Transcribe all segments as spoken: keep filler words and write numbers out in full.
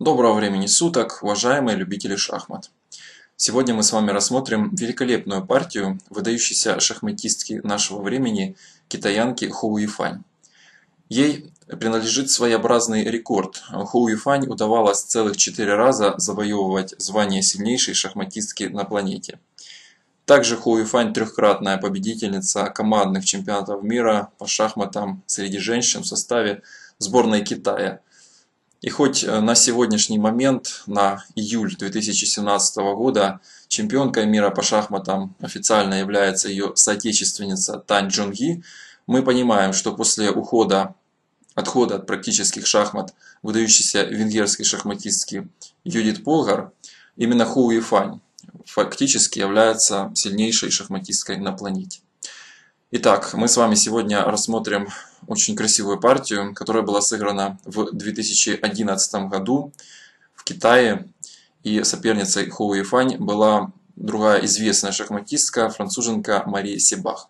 Доброго времени суток, уважаемые любители шахмат! Сегодня мы с вами рассмотрим великолепную партию выдающейся шахматистки нашего времени, китаянки Хоу Юйфань. Ей принадлежит своеобразный рекорд. Хоу Юйфань удавалось целых четыре раза завоевывать звание сильнейшей шахматистки на планете. Также Хоу Юйфань трехкратная победительница командных чемпионатов мира по шахматам среди женщин в составе сборной Китая. И хоть на сегодняшний момент, на июль две тысячи семнадцатого года, чемпионкой мира по шахматам официально является ее соотечественница Тань Чжуньи, мы понимаем, что после ухода, отхода от практических шахмат выдающейся венгерской шахматистки Юдит Полгар, именно Хоу Юйфань фактически является сильнейшей шахматисткой на планете. Итак, мы с вами сегодня рассмотрим очень красивую партию, которая была сыграна в две тысячи одиннадцатом году в Китае. И соперницей Хоу Юйфань была другая известная шахматистка, француженка Мари Себах.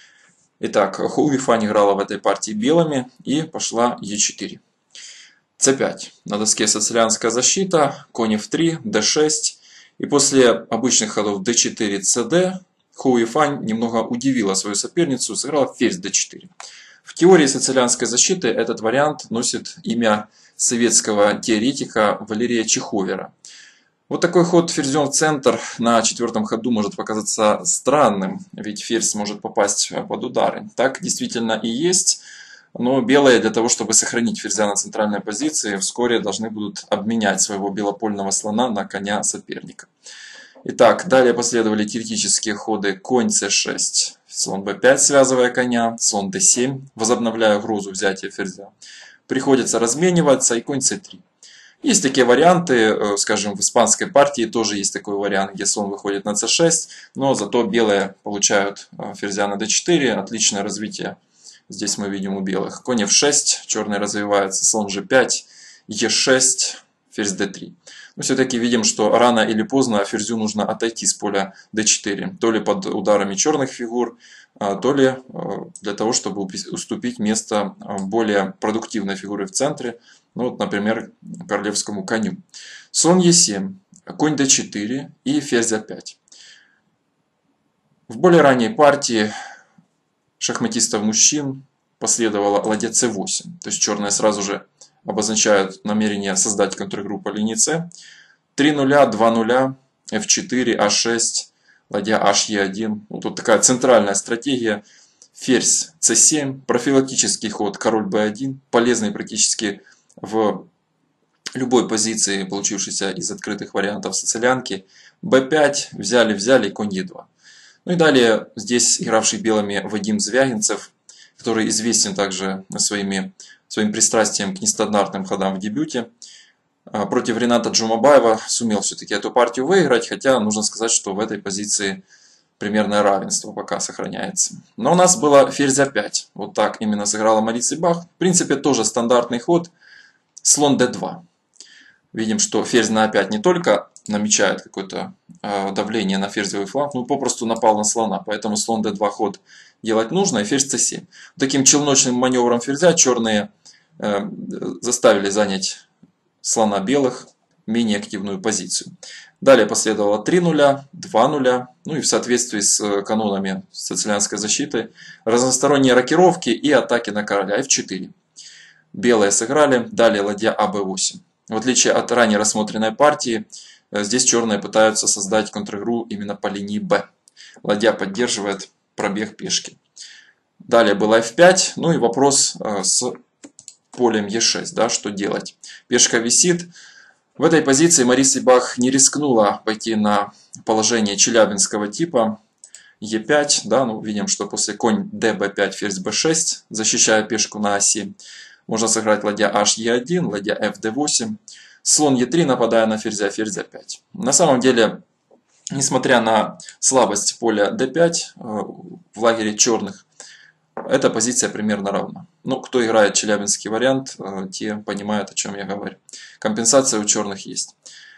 Итак, Хоу Юйфань играла в этой партии белыми и пошла е четыре. це пять. На доске сицилианская защита, конь эф три, дэ шесть. И после обычных ходов дэ четыре, цэ дэ, Хоу Юйфань немного удивила свою соперницу, сыграла ферзь дэ четыре. В теории сицилианской защиты этот вариант носит имя советского теоретика Валерия Чеховера. Вот такой ход ферзем в центр на четвертом ходу может показаться странным, ведь ферзь может попасть под удары. Так действительно и есть, но белые для того, чтобы сохранить ферзя на центральной позиции, вскоре должны будут обменять своего белопольного слона на коня соперника. Итак, далее последовали теоретические ходы конь цэ шесть, слон бэ пять, связывая коня, слон дэ семь, возобновляя угрозу взятия ферзя. Приходится размениваться и конь цэ три. Есть такие варианты, скажем, в испанской партии тоже есть такой вариант, где слон выходит на цэ шесть, но зато белые получают ферзя на дэ четыре, отличное развитие. Здесь мы видим у белых. Конь эф шесть, черный развивается, слон жэ пять, е шесть, ферзь дэ три. Но все-таки видим, что рано или поздно ферзю нужно отойти с поля дэ четыре. То ли под ударами черных фигур, то ли для того, чтобы уступить место более продуктивной фигуре в центре. Ну, вот, например, королевскому коню. Слон е семь, конь дэ четыре и ферзь а пять. В более ранней партии шахматистов мужчин последовала ладья цэ восемь. То есть черные сразу же обозначают намерение создать контригруппу по линии С. три нуля, два нуля, эф четыре, а шесть, ладья аш е один. Вот тут такая центральная стратегия. Ферзь цэ семь, профилактический ход король бэ один, полезный практически в любой позиции, получившейся из открытых вариантов сицилианки. бэ пять, взяли, взяли, конь е два. Ну и далее здесь игравший белыми Вадим Звягинцев, который известен также своими своим пристрастием к нестандартным ходам в дебюте, против Рената Джумабаева сумел все-таки эту партию выиграть, хотя нужно сказать, что в этой позиции примерное равенство пока сохраняется. Но у нас было ферзь а пять. Вот так именно сыграла Мари Себах. В принципе, тоже стандартный ход. Слон дэ два. Видим, что ферзь на а пять не только намечает какое-то давление на ферзевый фланг, но попросту напал на слона. Поэтому слон дэ два ход делать нужно, и ферзь цэ семь. Таким челночным маневром ферзя черные э, заставили занять слона белых менее активную позицию. Далее последовало три нуля, два нуля, ну и в соответствии с канонами сицилианской защиты разносторонние рокировки и атаки на короля эф четыре. Белые сыграли, далее ладья а бэ восемь. В отличие от ранее рассмотренной партии, здесь черные пытаются создать контр-игру именно по линии Б. Ладья поддерживает пробег пешки. Далее было эф пять, ну и вопрос с полем е шесть, да, что делать. Пешка висит. В этой позиции Мари Себах не рискнула пойти на положение челябинского типа е пять, да, ну видим, что после конь дэ бэ пять, ферзь бэ шесть, защищая пешку на а семь, можно сыграть ладья аш е один, ладья эф дэ восемь, слон е три, нападая на ферзя, ферзь а пять. На самом деле, несмотря на слабость поля дэ пять в лагере черных, эта позиция примерно равна. Ну, кто играет челябинский вариант, те понимают, о чем я говорю. Компенсация у черных есть.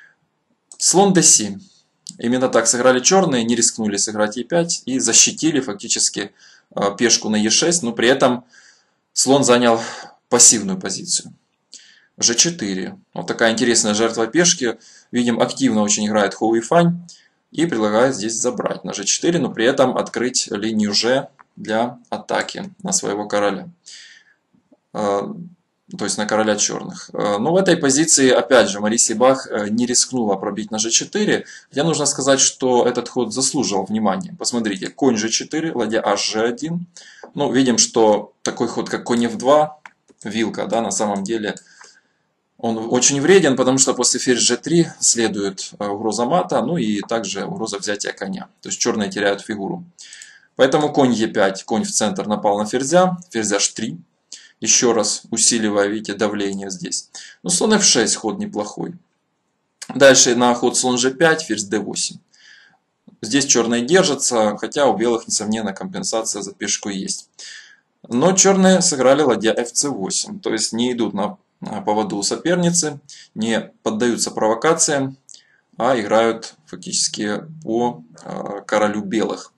Слон дэ семь. Именно так сыграли черные, не рискнули сыграть е пять и защитили фактически пешку на е шесть, но при этом слон занял пассивную позицию. же четыре. Вот такая интересная жертва пешки. Видим, активно очень играет Ху Юйфань и предлагает здесь забрать на же четыре, но при этом открыть линию же для атаки на своего короля. То есть на короля черных. Но в этой позиции, опять же, Мариси Бах не рискнула пробить на же четыре. Хотя нужно сказать, что этот ход заслуживал внимания. Посмотрите, конь же четыре, ладья аш же один. Ну, видим, что такой ход, как конь эф два, вилка, да, на самом деле он очень вреден, потому что после ферзь же три следует угроза мата, ну и также угроза взятия коня. То есть черные теряют фигуру. Поэтому конь е пять, конь в центр напал на ферзя, ферзь аш три. Еще раз усиливая, видите, давление здесь. Ну, слон эф шесть, ход неплохой. Дальше на ход слон же пять, ферзь дэ восемь. Здесь черные держатся, хотя у белых, несомненно, компенсация за пешку есть. Но черные сыграли ладья эф цэ восемь, то есть не идут на поводу у соперницы, не поддаются провокациям, а играют фактически по королю белых.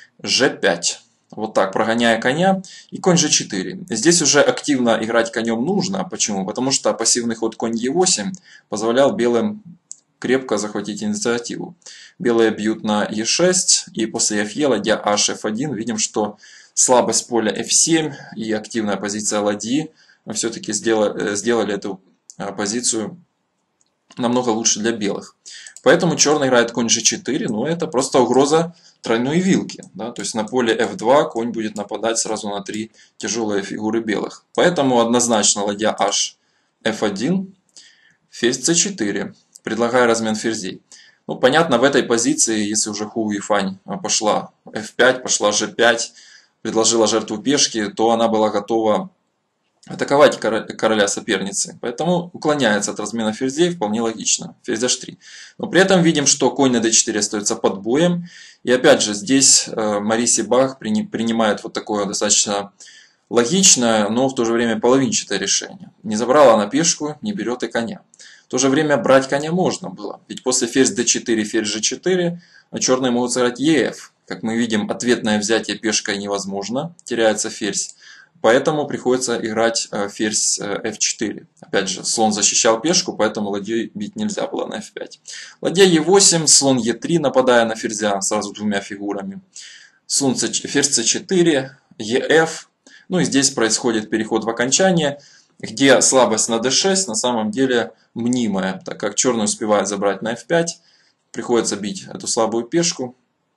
же пять. Вот так, прогоняя коня, и конь же четыре. Здесь уже активно играть конем нужно. Почему? Потому что пассивный ход конь е восемь позволял белым крепко захватить инициативу. Белые бьют на е шесть, и после фе ладья аш эф один. Видим, что слабость поля эф семь и активная позиция ладьи все-таки сделали, сделали эту позицию намного лучше для белых. Поэтому черный играет конь же четыре, но это просто угроза тройной вилки. Да? То есть на поле эф два конь будет нападать сразу на три тяжелые фигуры белых. Поэтому однозначно ладья аш эф один, ферзь цэ четыре, предлагая размен ферзей. Ну, понятно, в этой позиции, если уже Ху Юйфань пошла эф пять, пошла же пять, предложила жертву пешки, то она была готова атаковать короля соперницы. Поэтому уклоняется от размена ферзей, вполне логично. Ферзь аш три. Но при этом видим, что конь на дэ четыре остается под боем. И опять же, здесь Мариси Бах принимает вот такое достаточно логичное, но в то же время половинчатое решение. Не забрала она пешку, не берет и коня. В то же время брать коня можно было. Ведь после ферзь дэ четыре, ферзь же четыре, черные могут сыграть е эф. Как мы видим, ответное взятие пешкой невозможно. Теряется ферзь. Поэтому приходится играть ферзь эф четыре. Опять же, слон защищал пешку, поэтому ладьей бить нельзя было на эф пять. Ладья е восемь, слон е три, нападая на ферзя сразу двумя фигурами. Слон C, ферзь цэ четыре, е эф. Ну и здесь происходит переход в окончание, где слабость на дэ шесть на самом деле мнимая, так как черный успевает забрать на эф пять. Приходится бить эту слабую пешку.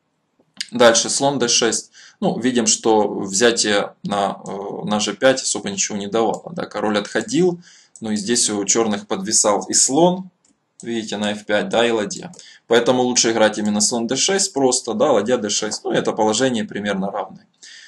Дальше слон дэ шесть. Ну, видим, что взятие на, на же пять особо ничего не давало. Да? Король отходил, ну и здесь у черных подвисал и слон, видите, на эф пять, да, и ладья. Поэтому лучше играть именно слон дэ шесть просто, да, ладья дэ шесть. Ну, это положение примерно равное.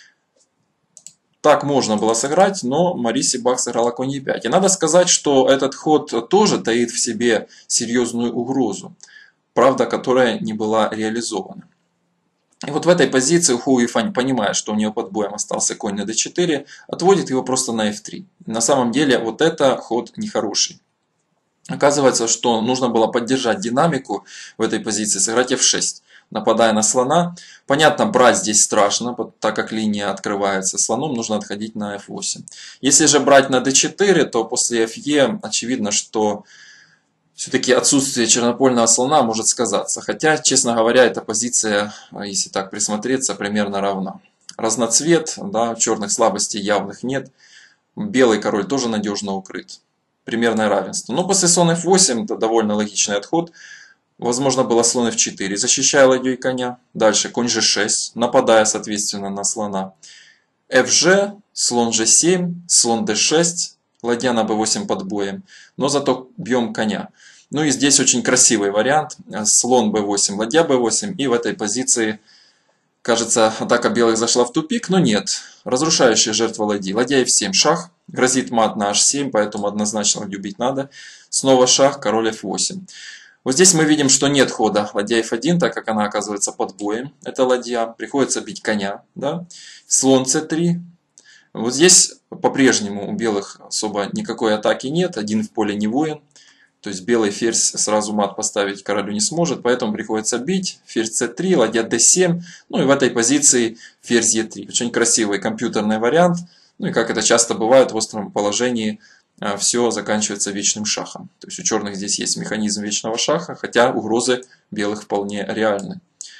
Так можно было сыграть, но Мариси Бах сыграла конь е пять. И надо сказать, что этот ход тоже таит в себе серьезную угрозу, правда, которая не была реализована. И вот в этой позиции Ху Юйфань, понимая, что у нее под боем остался конь на дэ четыре, отводит его просто на эф три. На самом деле вот это ход нехороший. Оказывается, что нужно было поддержать динамику в этой позиции, сыграть эф шесть, нападая на слона. Понятно, брать здесь страшно, так как линия открывается слоном, нужно отходить на эф восемь. Если же брать на дэ четыре, то после эф е очевидно, что все-таки отсутствие чернопольного слона может сказаться. Хотя, честно говоря, эта позиция, если так присмотреться, примерно равна. Разноцвет, да, черных слабостей явных нет. Белый король тоже надежно укрыт. Примерное равенство. Но после слон эф восемь это довольно логичный отход. Возможно, было слон эф четыре, защищая ладью и коня. Дальше конь же шесть, нападая, соответственно, на слона. эф-же, слон же семь, слон дэ шесть, ладья на бэ восемь под боем. Но зато бьем коня. Ну и здесь очень красивый вариант. Слон бэ восемь, ладья бэ восемь. И в этой позиции, кажется, атака белых зашла в тупик. Но нет. Разрушающая жертва ладьи. Ладья эф семь, шах. Грозит мат на аш семь, поэтому однозначно ладью бить надо. Снова шах, король эф восемь. Вот здесь мы видим, что нет хода ладья эф один, так как она оказывается под боем. Это ладья. Приходится бить коня. Да? Слон цэ три. Вот здесь по-прежнему у белых особо никакой атаки нет. Один в поле не воин. То есть белый ферзь сразу мат поставить королю не сможет. Поэтому приходится бить. Ферзь цэ три, ладья дэ семь. Ну и в этой позиции ферзь е три. Очень красивый компьютерный вариант. Ну и как это часто бывает в остром положении, все заканчивается вечным шахом. То есть у черных здесь есть механизм вечного шаха, хотя угрозы белых вполне реальны.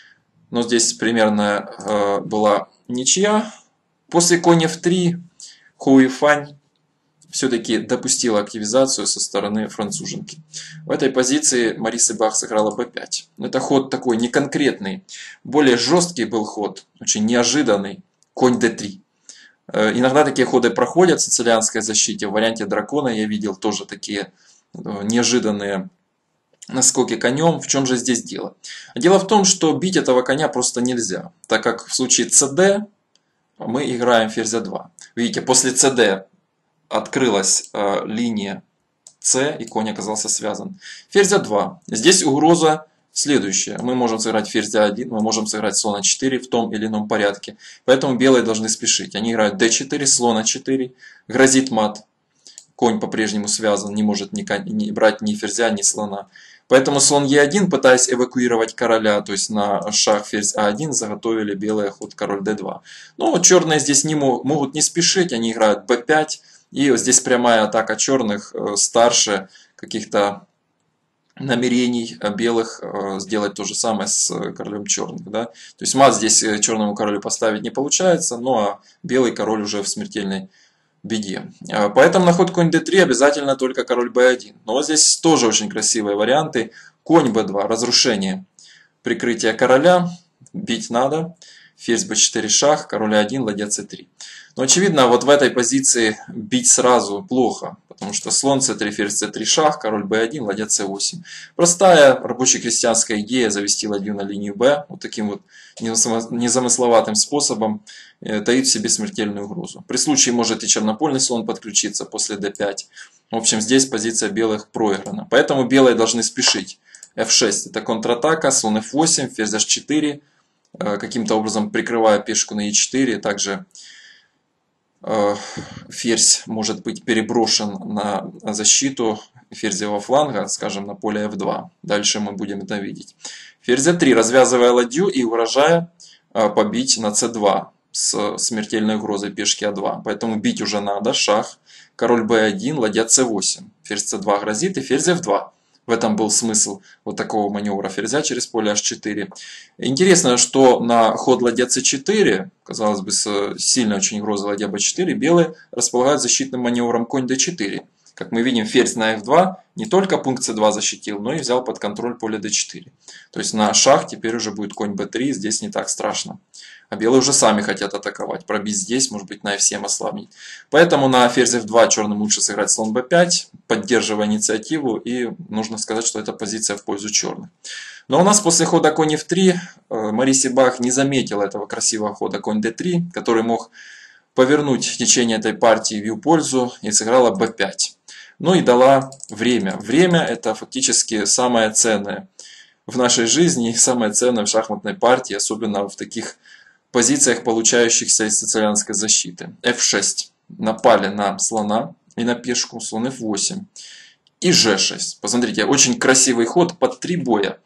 Но здесь примерно э, была ничья. После конь эф три Ху Юйфань все-таки допустила активизацию со стороны француженки. В этой позиции Мариса Бах сыграла бэ пять. Это ход такой неконкретный. Более жесткий был ход, очень неожиданный. Конь дэ три. Иногда такие ходы проходят в сицилианской защите. В варианте дракона я видел тоже такие неожиданные наскоки конем. В чем же здесь дело? Дело в том, что бить этого коня просто нельзя, так как в случае цд мы играем ферзя два. Видите, после цд открылась э, линия С, и конь оказался связан. Ферзя два. Здесь угроза следующая. Мы можем сыграть ферзя один, мы можем сыграть слона четыре в том или ином порядке. Поэтому белые должны спешить. Они играют дэ четыре, слона четыре, грозит мат. Конь по-прежнему связан, не может ни, ни брать ни ферзя, ни слона. Поэтому слон е один, пытаясь эвакуировать короля, то есть на шах ферзь а один, заготовили белые ход король дэ два. Но черные здесь не мог, могут не спешить, они играют бэ пять. И здесь прямая атака черных старше каких-то намерений белых сделать то же самое с королем черных. Да? То есть мат здесь черному королю поставить не получается, ну а белый король уже в смертельной беде. Поэтому на ход конь дэ три обязательно только король бэ один. Но вот здесь тоже очень красивые варианты. Конь бэ два, разрушение, прикрытие короля, бить надо. Ферзь бэ четыре шах, король а один, ладья цэ три. Но очевидно, вот в этой позиции бить сразу плохо, потому что слон цэ три, ферзь цэ три шах, король бэ один, ладья цэ восемь. Простая рабоче-крестьянская идея завести ладью на линию Б вот таким вот незамысловатым способом таит в себе смертельную угрозу. При случае может и чернопольный слон подключиться после дэ пять. В общем, здесь позиция белых проиграна. Поэтому белые должны спешить. эф шесть это контратака, слон эф восемь, ферзь эйч четыре. Каким-то образом прикрывая пешку на е четыре, также э, ферзь может быть переброшен на защиту ферзевого фланга, скажем, на поле эф два. Дальше мы будем это видеть. Ферзь а три, развязывая ладью и угрожая э, побить на цэ два с смертельной угрозой пешки а два. Поэтому бить уже надо. Шах, король бэ один, ладья цэ восемь. Ферзь цэ два грозит и ферзь эф два. В этом был смысл вот такого маневра ферзя через поле аш четыре. Интересно, что на ход ладья цэ четыре, казалось бы, с сильной очень угрозой ладья бэ четыре, белые располагают защитным маневром конь дэ четыре. Как мы видим, ферзь на эф два не только пункт цэ два защитил, но и взял под контроль поле дэ четыре. То есть на шах теперь уже будет конь бэ три, здесь не так страшно. А белые уже сами хотят атаковать. Пробить здесь, может быть, на эф семь ослабить. Поэтому на ферзь эф два черным лучше сыграть слон бэ пять, поддерживая инициативу. И нужно сказать, что это позиция в пользу черных. Но у нас после хода конь эф три Мариса Бах не заметила этого красивого хода конь дэ три, который мог повернуть течение этой партии в ее пользу, и сыграла бэ пять. Ну и дала время. Время это фактически самое ценное в нашей жизни, самое ценное в шахматной партии, особенно в таких позициях, получающихся из сицилианской защиты. эф шесть. Напали на слона и на пешку. Слон эф восемь. И же шесть. Посмотрите, очень красивый ход под три боя.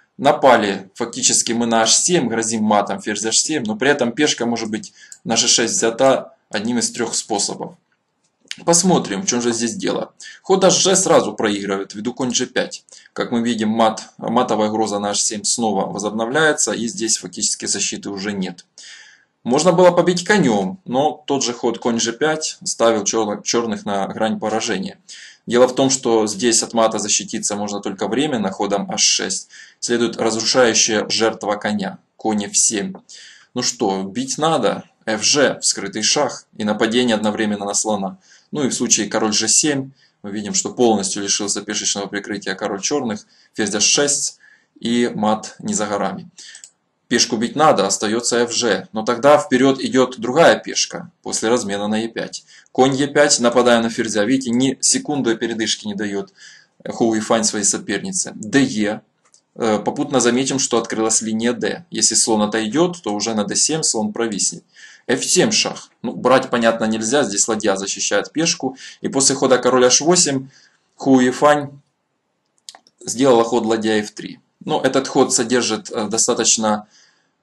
Напали фактически мы на аш семь, грозим матом ферзь аш семь, но при этом пешка может быть на же шесть взята одним из трех способов. Посмотрим, в чем же здесь дело. Ход аш же сразу проигрывает, ввиду конь же пять. Как мы видим, мат, матовая угроза на аш семь снова возобновляется, и здесь фактически защиты уже нет. Можно было побить конем, но тот же ход конь же пять ставил черных на грань поражения. Дело в том, что здесь от мата защититься можно только временно ходом аш шесть. Следует разрушающая жертва коня, конь эф семь. Ну что, бить надо, эф же, вскрытый шах, и нападение одновременно на слона. Ну и в случае король же семь, мы видим, что полностью лишился пешечного прикрытия король черных, ферзь аш шесть и мат не за горами. Пешку бить надо, остается эф же, но тогда вперед идет другая пешка после размена на е пять. Конь е пять, нападая на ферзя, видите, ни секунды передышки не дает Ху Юйфань своей сопернице. дэ. Попутно заметим, что открылась линия d. Если слон отойдет, то уже на дэ семь слон провиснет. эф семь шах. Ну, брать, понятно, нельзя, здесь ладья защищает пешку. И после хода король аш восемь Ху Юйфань сделала ход ладья эф три. Но этот ход содержит достаточно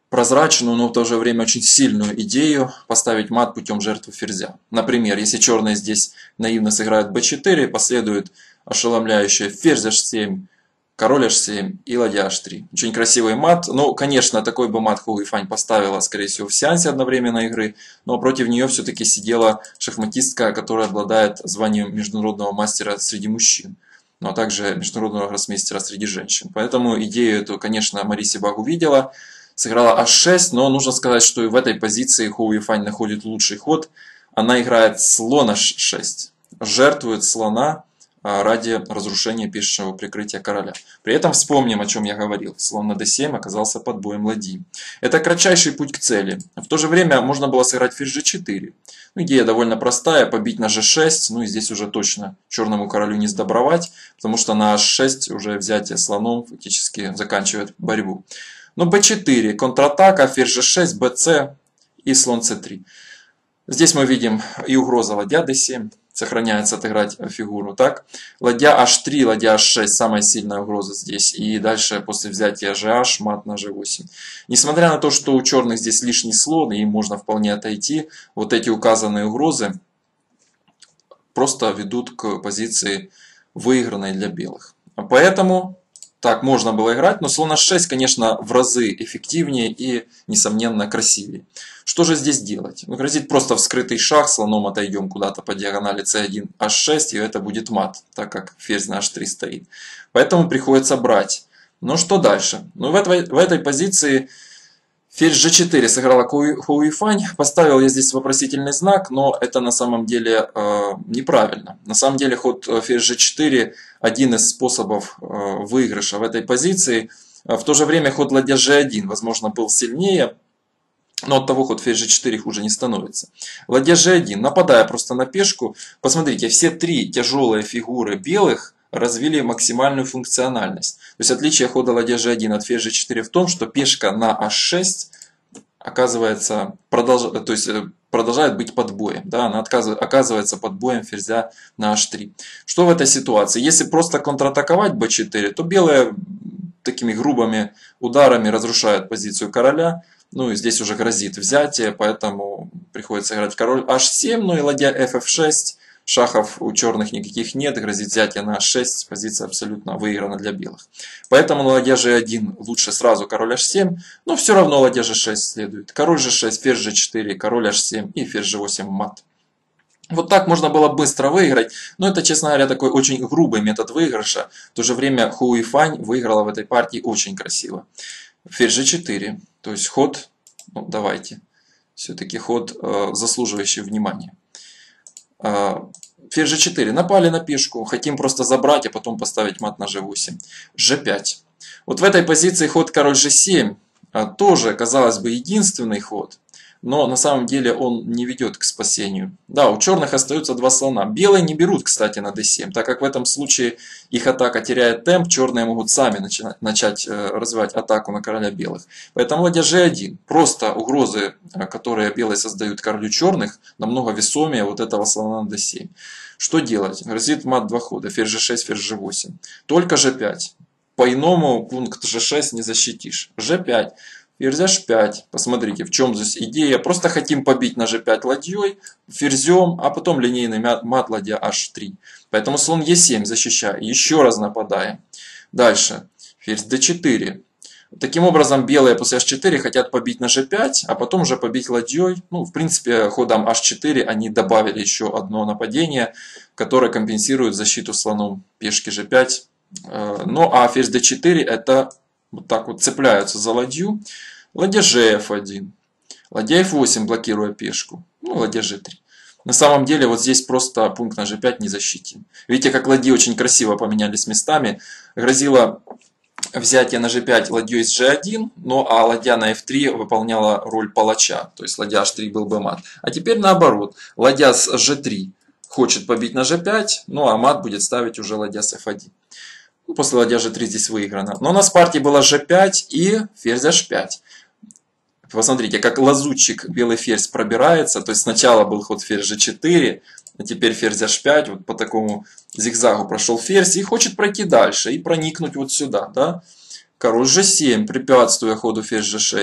прозрачную, но в то же время очень сильную идею поставить мат путем жертвы ферзя. Например, если черные здесь наивно сыграют бэ четыре, последует ошеломляющее ферзь эйч семь, король эйч семь и ладья эйч три. Очень красивый мат. Ну, конечно, такой бы мат Ху Юйфань поставила, скорее всего, в сеансе одновременной игры, но против нее все-таки сидела шахматистка, которая обладает званием международного мастера среди мужчин, но также международного гроссмейстера среди женщин. Поэтому идею эту, конечно, Мариси Баг увидела, сыграла аш шесть, но нужно сказать, что и в этой позиции Ху Юйфань находит лучший ход. Она играет слон эйч шесть, жертвует слона ради разрушения пешего прикрытия короля. При этом вспомним, о чем я говорил. Слон на дэ семь оказался под боем ладьи. Это кратчайший путь к цели. В то же время можно было сыграть ферзь жэ четыре. Ну, идея довольно простая. Побить на жэ шесть. Ну и здесь уже точно черному королю не сдобровать, потому что на аш шесть уже взятие слоном фактически заканчивает борьбу. Но бэ четыре. Контратака. Ферзь жэ шесть, бэ цэ и слон цэ три. Здесь мы видим и угроза ладья дэ семь. Сохраняется отыграть фигуру. Так, ладья аш три, ладья аш шесть, самая сильная угроза здесь. И дальше после взятия жэ аш, мат на жэ восемь. Несмотря на то, что у черных здесь лишний слон, и им можно вполне отойти, вот эти указанные угрозы просто ведут к позиции выигранной для белых. Поэтому так можно было играть, но слон аш шесть, конечно, в разы эффективнее и, несомненно, красивее. Что же здесь делать? Ну, грозит просто вскрытый шах, слоном отойдем куда-то по диагонали цэ один, аш шесть, и это будет мат, так как ферзь на аш три стоит. Поэтому приходится брать. Но что дальше? Ну, в этой, в этой позиции ферзь жэ четыре сыграла Ху Юйфань. Поставил я здесь вопросительный знак, но это на самом деле э, неправильно. На самом деле ход ферзь жэ четыре один из способов э, выигрыша в этой позиции. В то же время ход ладья жэ один, возможно, был сильнее, но от того ход ферзь жэ четыре хуже не становится. Ладья жэ один, нападая просто на пешку. Посмотрите, все три тяжелые фигуры белых развили максимальную функциональность. То есть отличие хода ладья жэ один от ферзь жэ четыре в том, что пешка на аш шесть оказывается, продолж... то есть, продолжает быть под боем. Да? Она оказывается под боем ферзя на аш три. Что в этой ситуации? Если просто контратаковать бэ четыре, то белые такими грубыми ударами разрушают позицию короля. Ну и здесь уже грозит взятие, поэтому приходится играть король аш семь, ну и ладья эф эф шесть. Шахов у черных никаких нет, грозит взятие на аш шесть, позиция абсолютно выиграна для белых. Поэтому на ладья жэ один лучше сразу король аш семь, но все равно ладья жэ шесть следует. Король жэ шесть, ферзь жэ четыре, король аш семь и ферзь жэ восемь мат. Вот так можно было быстро выиграть, но это, честно говоря, такой очень грубый метод выигрыша. В то же время Ху Юйфань выиграла в этой партии очень красиво. Ферзь жэ четыре, то есть ход, ну давайте, все-таки ход э, заслуживающий внимания. Ферзь жэ четыре. Напали на пешку. Хотим просто забрать, а потом поставить мат на жэ восемь. жэ пять. Вот в этой позиции ход король жэ семь тоже, казалось бы, единственный ход. Но на самом деле он не ведет к спасению. Да, у черных остаются два слона. Белые не берут, кстати, на дэ семь, так как в этом случае их атака теряет темп. Черные могут сами начать, начать развивать атаку на короля белых. Поэтому ладья жэ один. Просто угрозы, которые белые создают королю черных, намного весомее вот этого слона на дэ семь. Что делать? Грозит мат два хода. Ферзь жэ шесть, ферзь жэ восемь. Только жэ пять. По-иному пункт жэ шесть не защитишь. жэ пять. Ферзь аш пять. Посмотрите, в чем здесь идея. Просто хотим побить на жэ пять ладьей, ферзем, а потом линейный мат ладья аш три. Поэтому слон е семь защищаем. Еще раз нападаем. Дальше. Ферзь дэ четыре. Таким образом, белые после аш четыре хотят побить на жэ пять, а потом уже побить ладьей. Ну, в принципе, ходом аш четыре они добавили еще одно нападение, которое компенсирует защиту слоном пешки жэ пять. Ну, а ферзь дэ четыре это вот так вот цепляются за ладью. Ладья жэ эф один. Ладья эф восемь, блокируя пешку. Ну, ладья жэ три. На самом деле, вот здесь просто пункт на жэ пять не защитим. Видите, как ладьи очень красиво поменялись местами. Грозило взятие на жэ пять ладьей с жэ один, ну а ладья на эф три выполняла роль палача. То есть ладья аш три был бы мат. А теперь наоборот. Ладья с жэ три хочет побить на жэ пять, ну а мат будет ставить уже ладья с эф один. После ладья жэ три здесь выиграно. Но у нас в партии была жэ пять и ферзь аш пять. Посмотрите, как лазутчик белый ферзь пробирается. То есть сначала был ход ферзь жэ четыре, а теперь ферзь аш пять. Вот по такому зигзагу прошел ферзь и хочет пройти дальше и проникнуть вот сюда. Да? Король жэ семь, препятствуя ходу ферзь жэ шесть.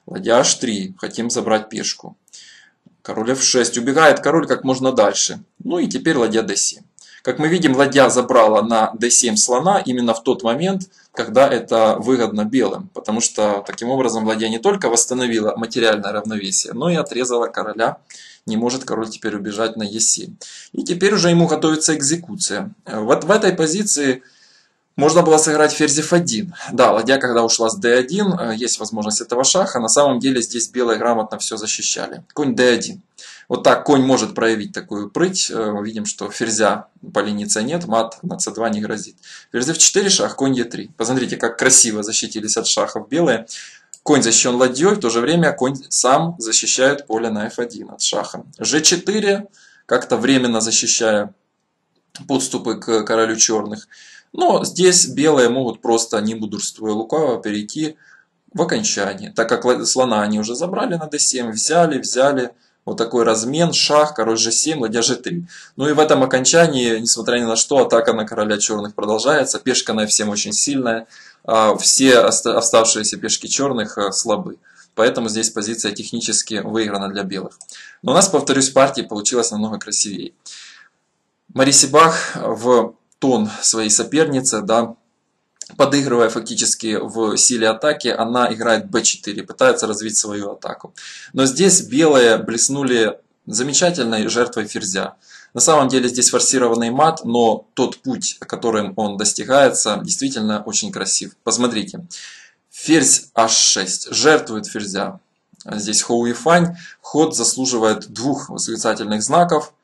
Ладья аш три. Хотим забрать пешку. Король эф шесть. Убегает король как можно дальше. Ну и теперь ладья дэ семь. Как мы видим, ладья забрала на дэ семь слона именно в тот момент, когда это выгодно белым. Потому что таким образом ладья не только восстановила материальное равновесие, но и отрезала короля. Не может король теперь убежать на е семь. И теперь уже ему готовится экзекуция. Вот в этой позиции можно было сыграть ферзь эф один. Да, ладья, когда ушла с дэ один, есть возможность этого шаха. На самом деле здесь белые грамотно все защищали. Конь дэ один. Вот так конь может проявить такую прыть. Мы видим, что ферзя по линии цэ нет, мат на цэ два не грозит. Ферзь эф четыре, шах, конь е три. Посмотрите, как красиво защитились от шахов белые. Конь защищен ладьей, в то же время конь сам защищает поле на эф один от шаха. жэ четыре, как-то временно защищая подступы к королю черных. Но здесь белые могут просто, не мудрствуя лукаво, перейти в окончание. Так как слона они уже забрали на дэ семь, взяли, взяли. Вот такой размен, шах, король жэ семь, ладья жэ три. Ну и в этом окончании, несмотря ни на что, атака на короля черных продолжается. Пешка на эф семь очень сильная. Все оставшиеся пешки черных слабы. Поэтому здесь позиция технически выиграна для белых. Но у нас, повторюсь, партия получилась намного красивее. Мариси Бах в тон своей соперницы, да, подыгрывая фактически в силе атаки, она играет бэ четыре, пытается развить свою атаку. Но здесь белые блеснули замечательной жертвой ферзя. На самом деле здесь форсированный мат, но тот путь, которым он достигается, действительно очень красив. Посмотрите, ферзь аш шесть жертвует ферзя. Здесь Хоу Юйфань, ход заслуживает двух восклицательных знаков.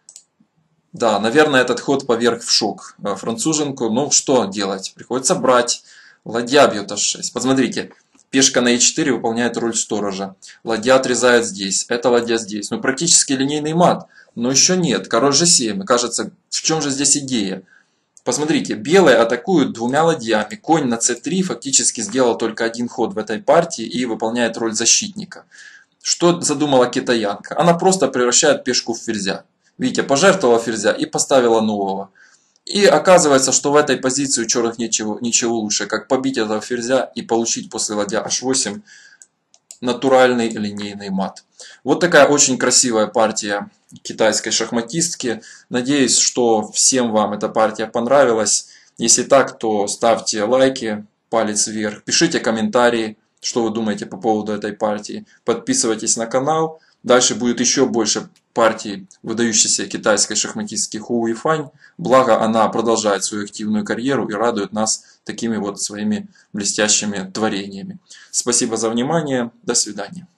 Да, наверное, этот ход поверг в шок француженку. Ну, что делать? Приходится брать. Ладья бьет аш шесть. Посмотрите, пешка на е четыре выполняет роль сторожа. Ладья отрезает здесь. Это ладья здесь. Ну, практически линейный мат. Но еще нет. Король жэ семь. Кажется, в чем же здесь идея? Посмотрите, белые атакуют двумя ладьями. Конь на цэ три фактически сделал только один ход в этой партии и выполняет роль защитника. Что задумала китаянка? Она просто превращает пешку в ферзя. Видите, пожертвовала ферзя и поставила нового. И оказывается, что в этой позиции у черных ничего, ничего лучше, как побить этого ферзя и получить после ладья аш восемь натуральный линейный мат. Вот такая очень красивая партия китайской шахматистки. Надеюсь, что всем вам эта партия понравилась. Если так, то ставьте лайки, палец вверх, пишите комментарии, что вы думаете по поводу этой партии. Подписывайтесь на канал. Дальше будет еще больше партий выдающейся китайской шахматистки Хоу Юйфань. Благо она продолжает свою активную карьеру и радует нас такими вот своими блестящими творениями. Спасибо за внимание. До свидания.